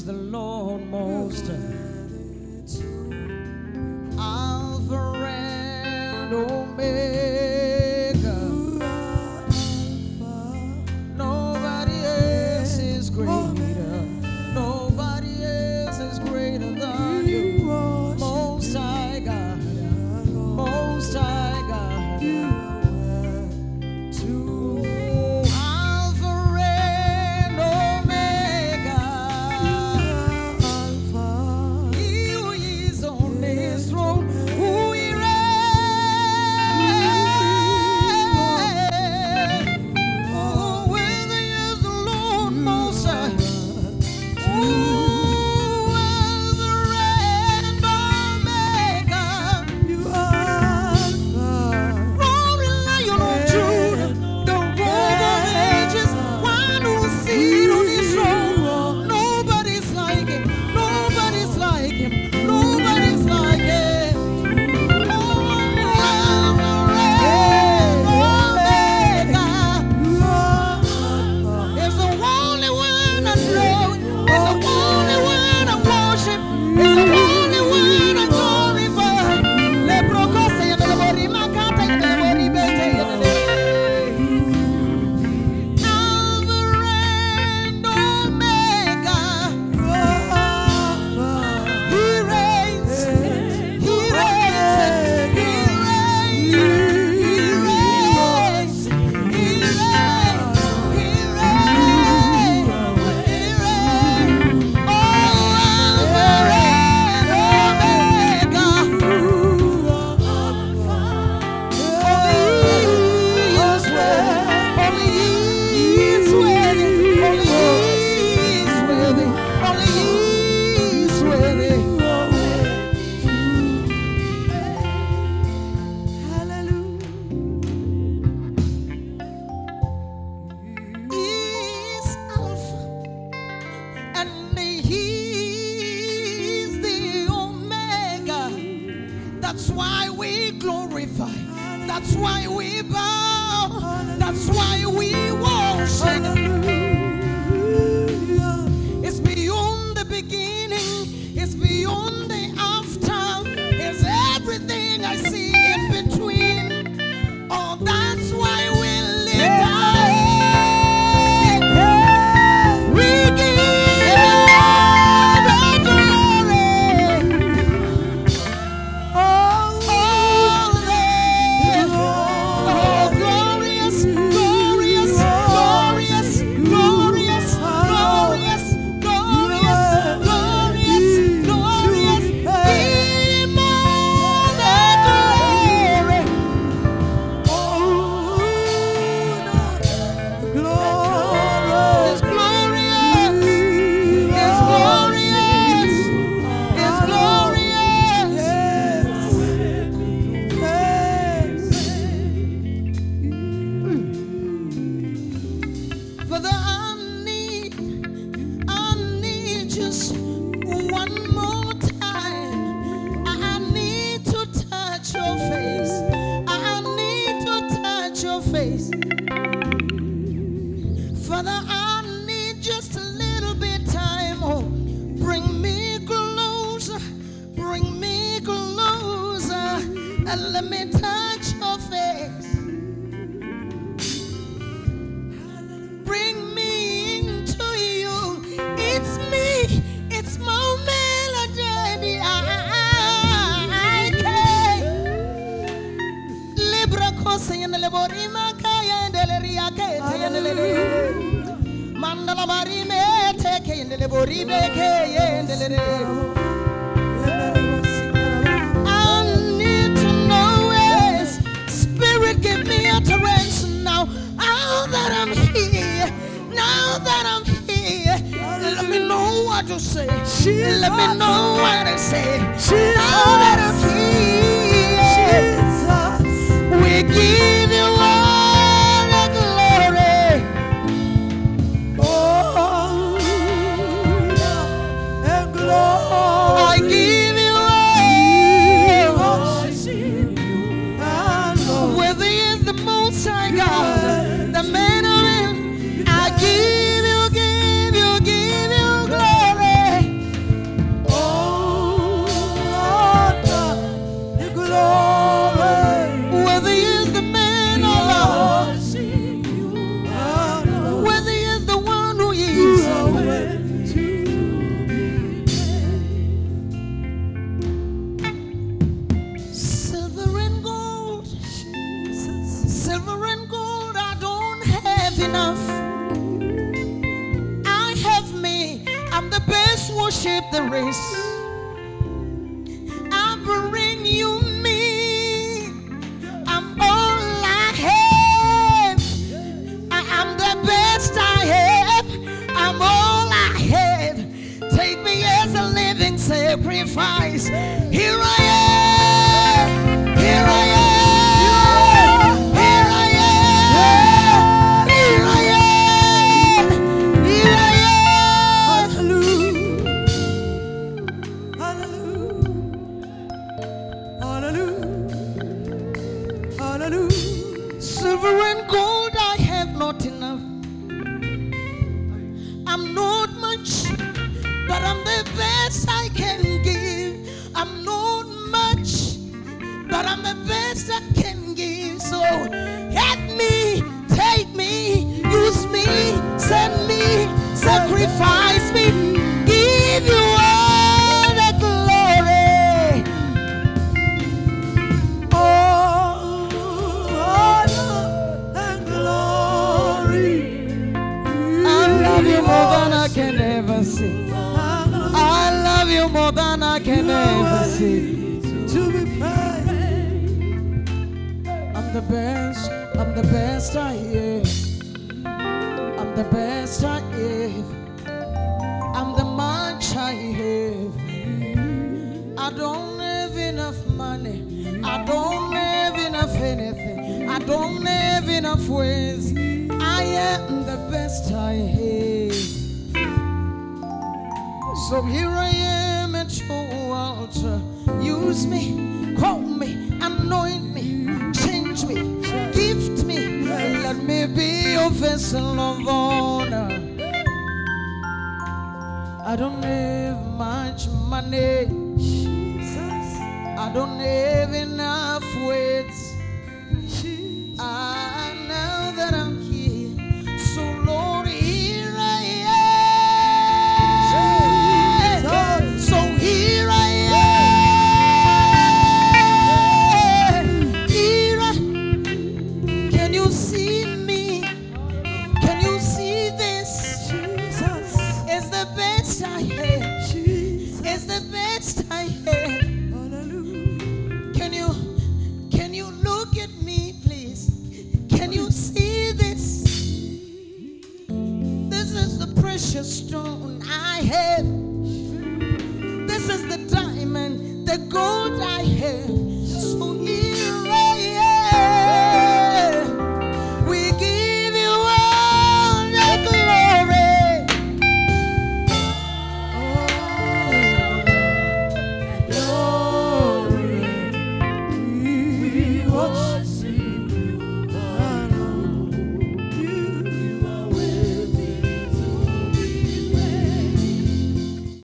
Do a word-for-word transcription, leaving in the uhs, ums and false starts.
the Lord Most High, Alpha and Omega. Nobody else is greater. Nobody else is greater than you. Most High God, Most High God. That's why we glorify. That's why we bow. That's why we worship. It's beyond the beginning. It's beyond the after. It's everything I see in between. Oh, that's why we live. We give Father, I need just a little bit time. Oh, bring me closer, bring me closer, and let me touch your face. Bring me into you. It's me, it's my melody. I can't. Libra cosa in the laborima. Mandala marime take in the boribe ke in the I need to know is Spirit, give me utterance now. Now that I'm here, now that I'm here, let me know what to say. Let me know what to say. Now that I'm here, we give you all. Glory. have enough. I have me. I'm the best worship there is. I bring you me. I'm all I have. I am the best I have. I'm all I have. Take me as a living sacrifice. Here I am. Here I am. Here I am. Here I am. Here I am. Hallelujah. Hallelujah. Hallelujah. Hallelujah. Silver and gold I have not enough. I'm not much, but I'm the best I can give. I'm not much, but I'm the best I can give. So help me, take me, use me, send me, sacrifice me, give you all the glory. All honor and glory. I love you more than I can ever see. I love you more than I can ever see. To be praised. I'm the best, I'm the best I have. I'm the best I have. I'm the much I have. I don't have enough money. I don't have enough anything. I don't have enough ways. I am the best I have. So here I am at your altar. Use me, call me, anoint me, change me, gift me. Let me be your vessel of honor. I don't have much money. I don't have enough words. Ah, now that I'm here, so Lord, here I am. So here I am. Here I, can you see me? Can you see this? Jesus. It's the best I have. Jesus. It's the best I have. Hallelujah. Can you, can you look at me, please? Can you see this? This is the precious stone I have.